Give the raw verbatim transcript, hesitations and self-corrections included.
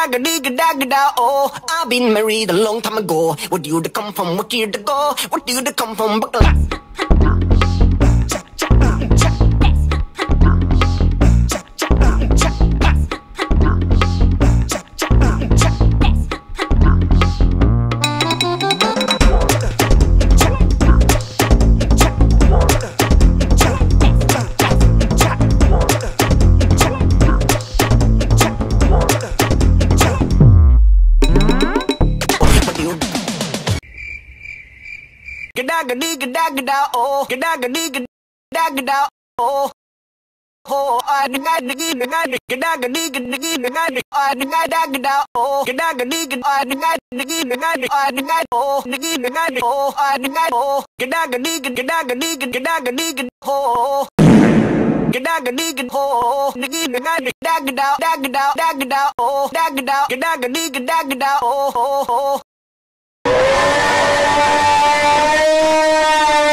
Gada gada gada gada. Oh, I've been married a long time ago. Where do you come from? What year to go? What do you come from? Bakla. Gada gada gada gada. Oh, gada gada gada gada. Oh. Oh, I nigga nigga nigga gada gada gada gada. I nigga da gada. Oh, gada gada gada. I nigga nigga nigga. I nigga oh nigga nigga. Oh, I nigga oh gada gada gada gada gada gada gada. Oh. Gada gada gada. Oh, nigga nigga da gada da gada da gada. Oh, da gada gada gada gada gada. Oh oh oh.